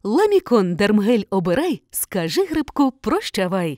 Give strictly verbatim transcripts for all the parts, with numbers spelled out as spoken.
Ламікон Дермгель обирай, скажи грибку прощавай.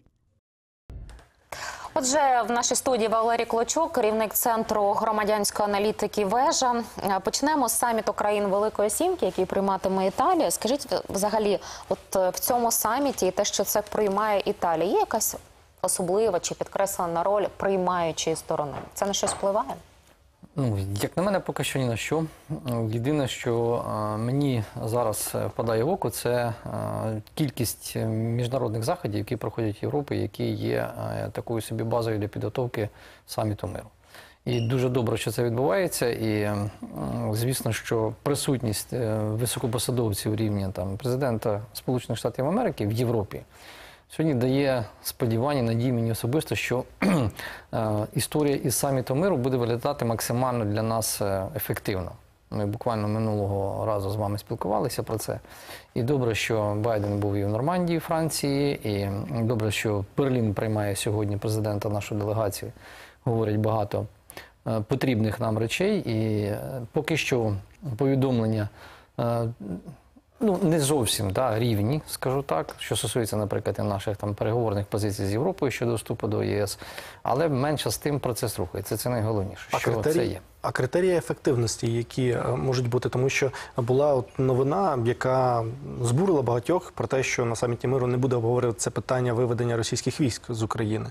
Отже, в нашій студії Валерій Клочок, керівник Центру громадянської аналітики «Вежа». Почнемо з саміту країн Великої Сімки, який прийматиме Італія. Скажіть, взагалі, от в цьому саміті і те, що це приймає Італія, є якась особлива чи підкреслена роль приймаючої сторони? Це на щось впливає? Ну, як на мене, поки що ні на що. Єдине, що а, мені зараз впадає в око, це а, кількість міжнародних заходів, які проходять в Європі, які є а, такою собі базою для підготовки саміту миру. І дуже добре, що це відбувається. І, а, звісно, що присутність високопосадовців рівня там, президента Сполучених Штатів Америки в Європі сьогодні дає сподівання, надії мені особисто, що е, історія із саміту миру буде виглядати максимально для нас ефективно. Ми буквально минулого разу з вами спілкувалися про це. І добре, що Байден був і в Нормандії, Франції, і добре, що Берлін приймає сьогодні президента нашої делегації. Говорять багато е, потрібних нам речей. І е, поки що повідомлення е, Ну, не зовсім да, рівні, скажу так, що стосується, наприклад, наших там переговорних позицій з Європою щодо вступу до ЄС, але менше з тим процес рухається. Це найголовніше, а що критерії, це є. А критерії ефективності, які можуть бути, тому що була от новина, яка збурила багатьох про те, що на саміті миру не буде обговорювати це питання виведення російських військ з України.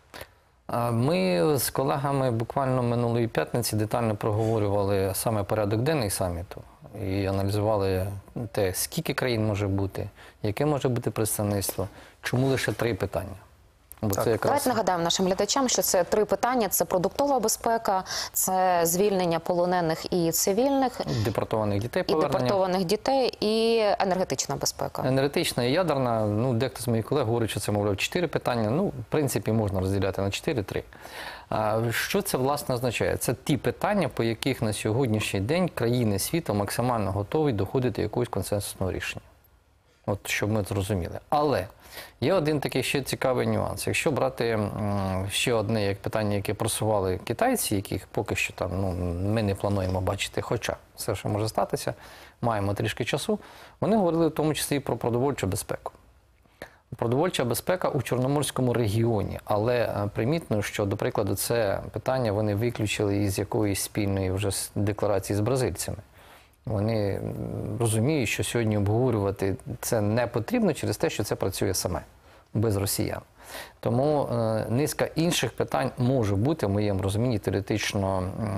Ми з колегами буквально минулої п'ятниці детально проговорювали саме порядок денний саміту і аналізували те, скільки країн може бути, яке може бути представництво, чому лише три питання. Бо це якраз... Давайте нагадаємо нашим глядачам, що це три питання. Це продуктова безпека, це звільнення полонених і цивільних, депортованих дітей, і повернення. депортованих дітей, і енергетична безпека. Енергетична і ядерна. Ну, дехто з моїх колег говорить, що це, мовляв, чотири питання. Ну, в принципі, можна розділяти на чотири-три. А що це, власне, означає? Це ті питання, по яких на сьогоднішній день країни світу максимально готові доходити до якогось консенсусного рішення. От, щоб ми зрозуміли. Але є один такий ще цікавий нюанс. Якщо брати м, ще одне як питання, яке просували китайці, яких поки що там, ну, ми не плануємо бачити, хоча все, що може статися, маємо трішки часу, вони говорили в тому числі і про продовольчу безпеку. Продовольча безпека у Чорноморському регіоні, але примітно, що, до прикладу, це питання вони виключили із якоїсь спільної вже декларації з бразильцями. Вони розуміють, що сьогодні обговорювати це не потрібно через те, що це працює саме, без росіян. Тому е, низка інших питань може бути, в моєму розумінні, теоретично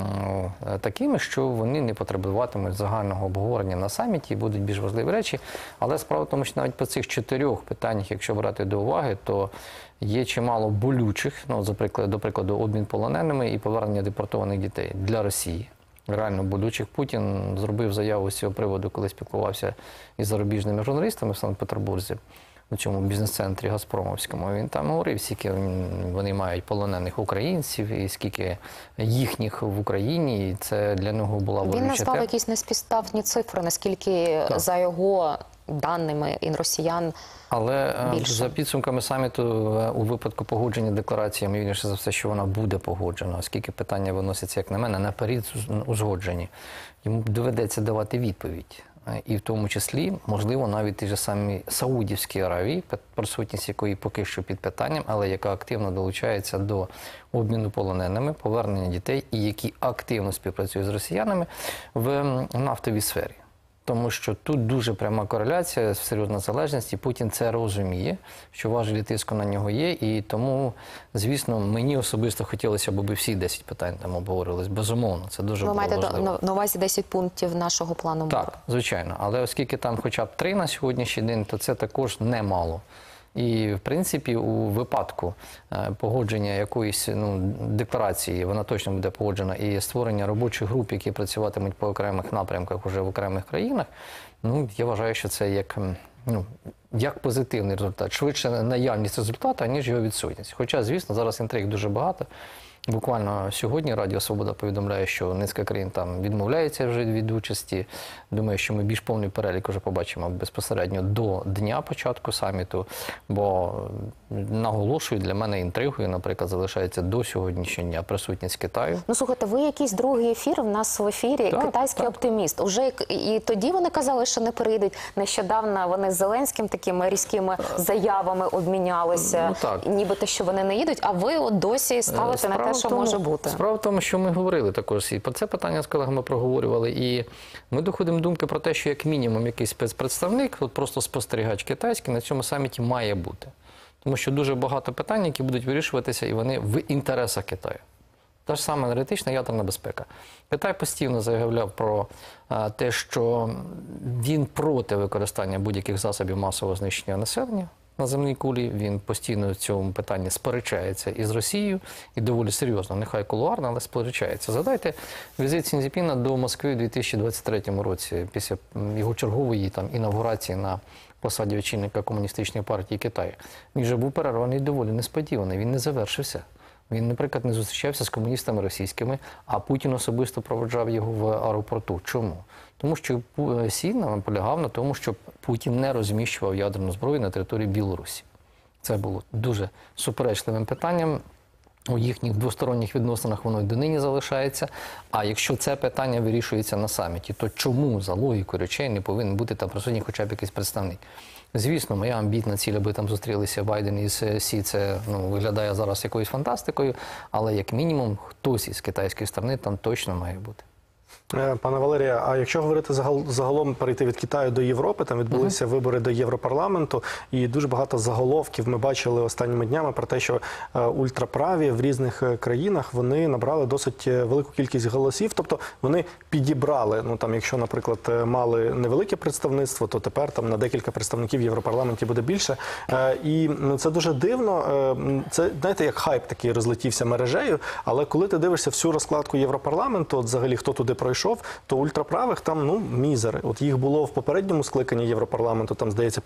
е, такими, що вони не потребуватимуть загального обговорення на саміті і будуть більш важливі речі. Але справа в тому, що навіть по цих чотирьох питаннях, якщо брати до уваги, то є чимало болючих, ну, за приклад, до прикладу, обмін полоненими і повернення депортованих дітей для Росії. Реально болючих. Путін зробив заяву з цього приводу, коли спілкувався із зарубіжними журналістами в Санкт-Петербурзі, у цьому бізнес-центрі Газпромовському. Він там говорив, скільки вони мають полонених українців і скільки їхніх в Україні. І це для нього була болюча тема. Він назвав якісь неспівставні цифри, наскільки так. За його даними і росіян Але більше. За підсумками саміту у випадку погодження декларації, ймовірніше за все, що вона буде погоджена, оскільки питання виносяться, як на мене, наперед узгоджені. Йому доведеться давати відповідь. І в тому числі, можливо, навіть ті ж самі Саудівській Аравії, присутність якої поки що під питанням, але яка активно долучається до обміну полоненими, повернення дітей і які активно співпрацюють з росіянами в нафтовій сфері. Тому що тут дуже пряма кореляція, серйозна залежність, і Путін це розуміє, що важелі тиску на нього є, і тому, звісно, мені особисто хотілося б, аби всі десять питань там обговорились. Безумовно, це дуже було важливо. Ви маєте на увазі десять пунктів нашого плану миру? Так, звичайно. Але оскільки там хоча б три на сьогоднішній день, то це також немало. І, в принципі, у випадку погодження якоїсь ну, декларації, вона точно буде погоджена, і створення робочих груп, які працюватимуть по окремих напрямках уже в окремих країнах, ну, я вважаю, що це як, ну, як позитивний результат. Швидше наявність результату, ніж його відсутність. Хоча, звісно, зараз інтриг дуже багато. Буквально сьогодні Радіо Свобода повідомляє, що низка країн там відмовляється вже від участі. Думаю, що ми більш повний перелік вже побачимо безпосередньо до дня початку саміту, бо наголошую, для мене інтригою, наприклад, залишається до сьогоднішнього дня присутність Китаю. Ну, слухайте, ви якийсь другий ефір в нас в ефірі, Так, китайський так. оптиміст. Уже і- і тоді вони казали, що не перейдуть. Нещодавно вони з Зеленським такими різкими заявами обмінялися, Ну, так. нібито, що вони не їдуть, а ви от досі ставите на те, в що тому- може бути. Справа в тому, що ми говорили також, і про це питання з колегами проговорювали, і ми доходимо до думки про те, що як мінімум якийсь спецпредставник, от просто спостерігач китайський, на цьому саміті має бути. Тому що дуже багато питань, які будуть вирішуватися, і вони в інтересах Китаю. Та ж сама енергетична ядерна безпека. Китай постійно заявляв про а, те, що він проти використання будь-яких засобів масового знищення населення на земній кулі. Він постійно в цьому питанні сперечається із Росією, і доволі серйозно, нехай кулуарно, але сперечається. Згадайте візит Сі Цзіньпіна до Москви у дві тисячі двадцять третьому році, після м, його чергової там інавгурації на посаді очільника Комуністичної партії Китаю. Він же був перерваний доволі несподіваний, він не завершився. Він, наприклад, не зустрічався з комуністами російськими, а Путін особисто проводжав його в аеропорту. Чому? Тому що Пу- Сі наполягав на тому, щоб Путін не розміщував ядерну зброю на території Білорусі. Це було дуже суперечливим питанням. У їхніх двосторонніх відносинах воно й донині залишається. А якщо це питання вирішується на саміті, то чому за логікою речей не повинен бути там присутній хоча б якийсь представник? Звісно, моя амбітна ціль, аби там зустрілися Байден із Сі, це ну, виглядає зараз якоюсь фантастикою, але як мінімум хтось із китайської сторони там точно має бути. Е, Пане Валерія, а якщо говорити загал- загалом перейти від Китаю до Європи, там відбулися вибори до Європарламенту, і дуже багато заголовків ми бачили останніми днями про те, що е, ультраправі в різних е, країнах вони набрали досить е, велику кількість голосів, тобто вони підібрали, ну там, якщо, наприклад, е, мали невелике представництво, то тепер там на декілька представників в Європарламенті буде більше. Е, І ну, це дуже дивно. Е, Це, знаєте, як хайп такий розлетівся мережею, але коли ти дивишся всю розкладку Європарламенту, от взагалі хто туди пройшов, то ультраправих там, ну, мізери. От їх було в попередньому скликанні Європарламенту, там, здається,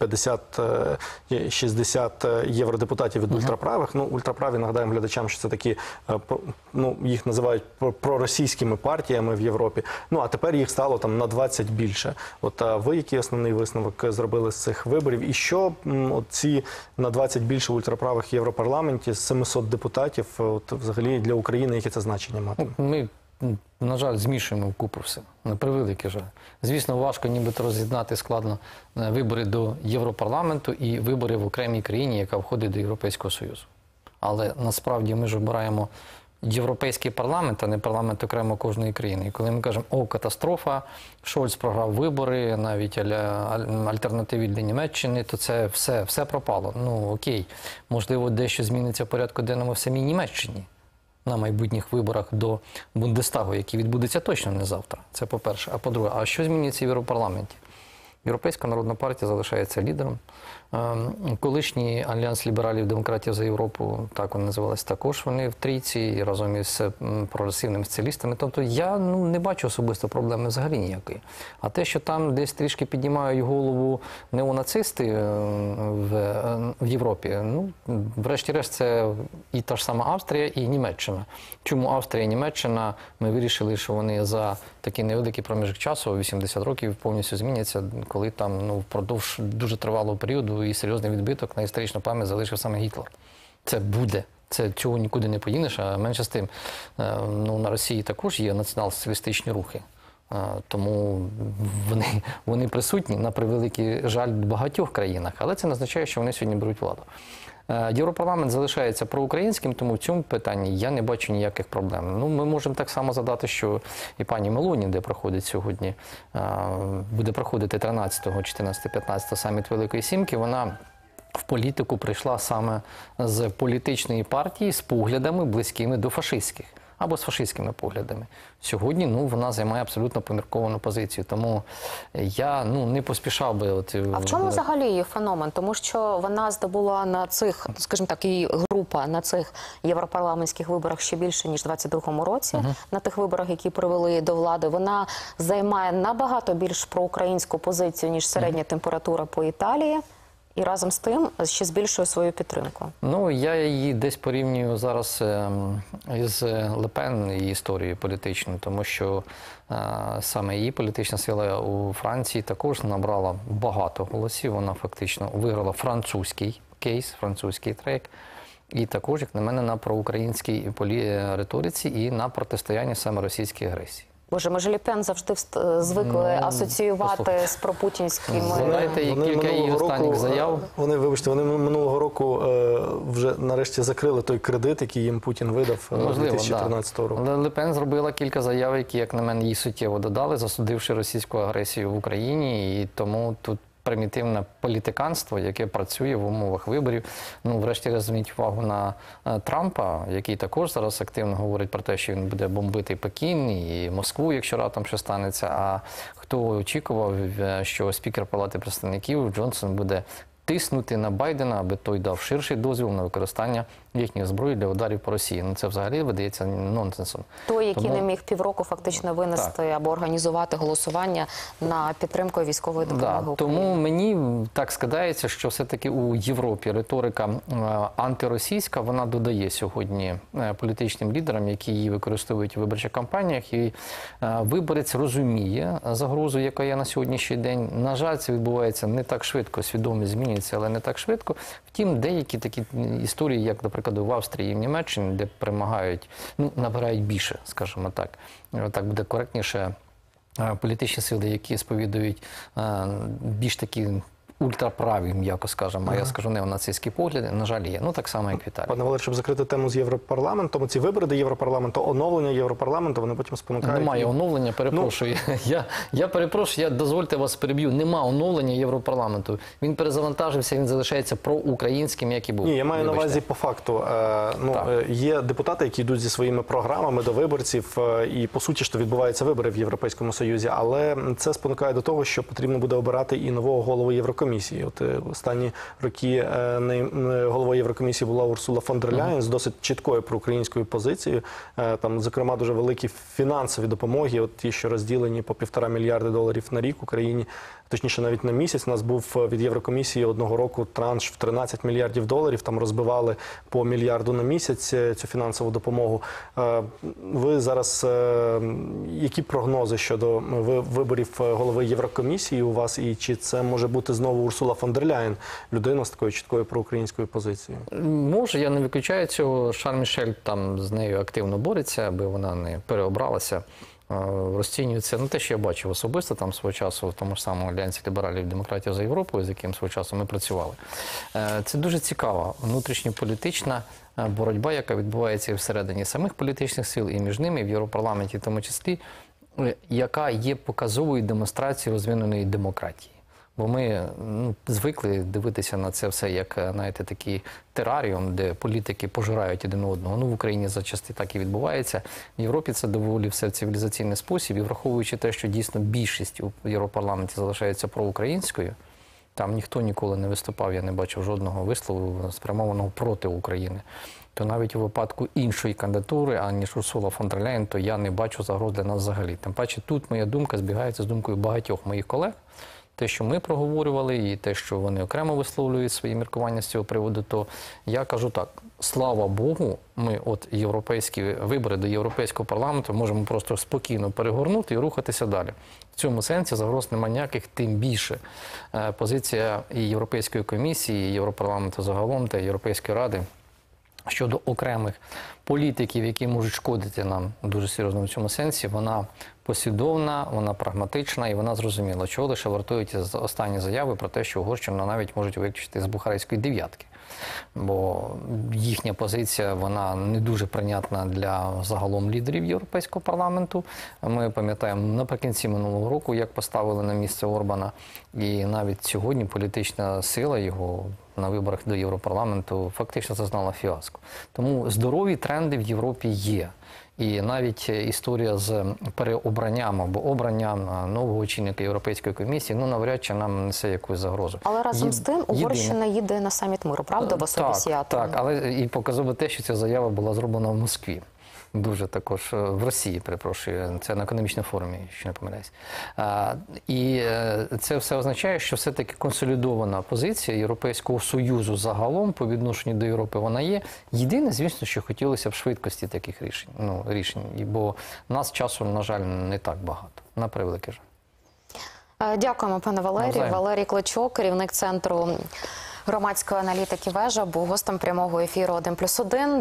п'ятдесят-шістдесят євродепутатів від ультраправих. Ну, ультраправі, нагадаємо глядачам, що це такі, е, про- ну, їх називають про- проросійськими партіями в Європі. Ну, а тепер їх стало там на двадцять більше. От, а ви який основний висновок зробили з цих виборів? І що м, от ці на двадцять більше ультраправих в Європарламенті з семисот депутатів, от, взагалі для України, яке це значення матиме? Ми, м, на жаль, змішуємо вкупу все. На превеликий жаль. Звісно, важко нібито роз'єднати складно е, вибори до Європарламенту і вибори в окремій країні, яка входить до Європейського Союзу. Але насправді ми ж обираємо Європейський парламент, а не парламент окремо кожної країни. І коли ми кажемо, о, катастрофа, Шольц програв вибори, навіть аля- аль- альтернативі для Німеччини, то це все, все пропало. Ну, окей, можливо, дещо зміниться в порядку денному в самій Німеччині на майбутніх виборах до Бундестагу, які відбудуться точно не завтра. Це по-перше. А по-друге, а що зміниться в Європарламенті? Європейська народна партія залишається лідером. Ем, Колишній Альянс лібералів-демократів за Європу, так вони називалися, також вони в трійці і разом із м, прогресивними соціалістами. Тобто я ну, не бачу особисто проблеми взагалі ніякої. А те, що там десь трішки піднімають голову неонацисти е, в, е, в Європі, ну, врешті-решт, це і та ж сама Австрія, і Німеччина. Чому Австрія і Німеччина? Ми вирішили, що вони за такий невеликий проміжок часу, вісімдесят років, повністю зміняться, коли там ну, впродовж дуже тривалого періоду і серйозний відбиток на історичну пам'ять залишив саме Гітлер. Це буде. Це цього нікуди не подінеш, а менше з тим. е, Ну, на Росії також є націонал-соціалістичні рухи. Е, Тому вони, вони присутні, на превеликий жаль, в багатьох країнах. Але це не означає, що вони сьогодні беруть владу. Е, Європарламент залишається проукраїнським, тому в цьому питанні я не бачу ніяких проблем. Ну, ми можемо так само задати, що і пані Мелоні, де проходить сьогодні, е, буде проходити тринадцятого, чотирнадцятого, п'ятнадцятого саміт Великої Сімки, вона в політику прийшла саме з політичної партії з поглядами близькими до фашистських або з фашистськими поглядами. Сьогодні ну, вона займає абсолютно помірковану позицію, тому я ну, не поспішав би... От, А в чому взагалі її феномен? Тому що вона здобула на цих, скажімо так, її група на цих європарламентських виборах ще більше, ніж в двадцять другому році. Uh-huh. На тих виборах, які привели до влади, вона займає набагато більш проукраїнську позицію, ніж середня uh-huh. температура по Італії. І разом з тим ще збільшує свою підтримку. Ну, я її десь порівнюю зараз ем, із Ле Пен, її історією політичною, тому що е, саме її політична сила у Франції також набрала багато голосів. Вона фактично виграла французький кейс, французький трек. І також, як на мене, на проукраїнській полі- риториці і на протистоянні саме російській агресії. Боже, ми ж Ле Пен завжди вст- звикли Ну, асоціювати послухайте. з пропутінськими... Згадайте, і Вони кілька її минулого останніх року, заяв. Вони, вибачте, вони минулого року е, вже нарешті закрили той кредит, який їм Путін видав е, Можливо, дві тисячі тринадцятого да. року. Але Ле Пен зробила кілька заяв, які, як на мене, їй суттєво додали, засудивши російську агресію в Україні. І тому тут примітивне політиканство, яке працює в умовах виборів. Ну, врешті, зверніть увагу на е, Трампа, який також зараз активно говорить про те, що він буде бомбити Пекін і Москву, якщо раптом що станеться. А хто очікував, е, що спікер Палати представників Джонсон буде тиснути на Байдена, аби той дав ширший дозвіл на використання їхньої зброї для ударів по Росії. Ну, це взагалі видається нонсенсом. Той, який Тому... не міг півроку фактично винести так. або організувати голосування на підтримку військової допомоги Да, Україні. тому мені так складається, що все-таки у Європі риторика е, антиросійська, вона додає сьогодні е, політичним лідерам, які її використовують у виборчих кампаніях, і е, виборець розуміє загрозу, яка є на сьогоднішній день. На жаль, це відбувається не так швидко, свідомість змінюється, але не так швидко. Втім, деякі такі історії, як, наприклад, в Австрії і в Німеччині, де перемагають, ну, набирають більше, скажімо так, так буде коректніше, політичні сили, які сповідують більш такі ультраправі, м'яко скажемо, а ага. я скажу неонацистські погляди, на жаль, є. Ну, так само, як в Італії. Пане Валерій, щоб закрити тему з Європарламентом, ці вибори до Європарламенту, оновлення Європарламенту, вони потім спонукають... Немає оновлення, перепрошую. Ну... Я, я перепрошую, я, дозвольте вас переб'ю. Нема оновлення Європарламенту. Він перезавантажився, він залишається проукраїнським, як і був. Ні, я маю Вибачте. на увазі по факту. Е, ну, е, є депутати, які йдуть зі своїми програмами до виборців, е, і по суті, що відбуваються вибори в Європейському Союзі, але це спонукає до того, що потрібно буде обирати і нового голову Єврокомісії. От останні роки головою Єврокомісії була Урсула фон дер Ляєн з досить чіткою проукраїнською позицією. Там, зокрема, дуже великі фінансові допомоги, от ті, що розділені по півтора мільярди доларів на рік Україні, точніше навіть на місяць. У нас був від Єврокомісії одного року транш в тринадцять мільярдів доларів, там розбивали по мільярду на місяць цю фінансову допомогу. Ви зараз, які прогнози щодо виборів голови Єврокомісії у вас, і чи це може бути знову Урсула фон дер Ляєн, людина з такою чіткою проукраїнською позицією? Може, я не виключаю цього. Шарль Мішель там з нею активно бореться, аби вона не переобралася. Розцінюється, ну, те, що я бачив особисто там свого часу в тому ж самому Альянсі лібералів демократів за Європою, з яким свого часу ми працювали. Це дуже цікава внутрішньополітична боротьба, яка відбувається і всередині самих політичних сил, і між ними, і в Європарламенті в тому числі, яка є показовою демонстрацією розвиненої демократії. Бо ми ну, звикли дивитися на це все як, знаєте, такий тераріум, де політики пожирають один одного. Ну, в Україні зачасти так і відбувається. В Європі це доволі все в цивілізаційний спосіб. І враховуючи те, що дійсно більшість у Європарламенті залишається проукраїнською, там ніхто ніколи не виступав, я не бачив жодного вислову спрямованого проти України. То навіть у випадку іншої кандидатури, аніж Урсула фон дер Ляєн, то я не бачу загроз для нас взагалі. Тим паче тут моя думка збігається з думкою багатьох моїх колег. Те, що ми проговорювали, і те, що вони окремо висловлюють свої міркування з цього приводу, то я кажу так, слава Богу, ми от європейські вибори до Європейського парламенту можемо просто спокійно перегорнути і рухатися далі. В цьому сенсі загроз немає ніяких, тим більше позиція і Європейської комісії, і Європарламенту загалом, та Європейської ради щодо окремих політиків, які можуть шкодити нам дуже серйозно в цьому сенсі, вона послідовна, вона прагматична і вона зрозуміла, чого лише вартують останні заяви про те, що Угорщину навіть можуть виключити з Бухарестської дев'ятки. Бо їхня позиція, вона не дуже прийнятна для загалом лідерів Європейського парламенту. Ми пам'ятаємо наприкінці минулого року, як поставили на місце Орбана. І навіть сьогодні політична сила його на виборах до Європарламенту фактично зазнала фіаско. Тому здорові тренди в Європі є. І навіть історія з переобранням або обранням нового очільника Європейської комісії, ну, навряд чи нам несе якусь загрозу. Але разом Є... з тим Угорщина їде на саміт миру, правда, в особі Так, так, але і показово те, що ця заява була зроблена в Москві. дуже також е, в Росії, перепрошую, це на економічному форумі, якщо не помиляюсь. А, і е, це все означає, що все-таки консолідована позиція Європейського Союзу загалом по відношенню до Європи вона є. Єдине, звісно, що хотілося б швидкості таких рішень, ну, рішень, бо нас часу, на жаль, не так багато, на превеликий жаль. Е, Дякуємо, пане Валерію. Навзаєм. Валерій Клочок, керівник центру громадської аналітики «Вежа», був гостем прямого ефіру один плюс один.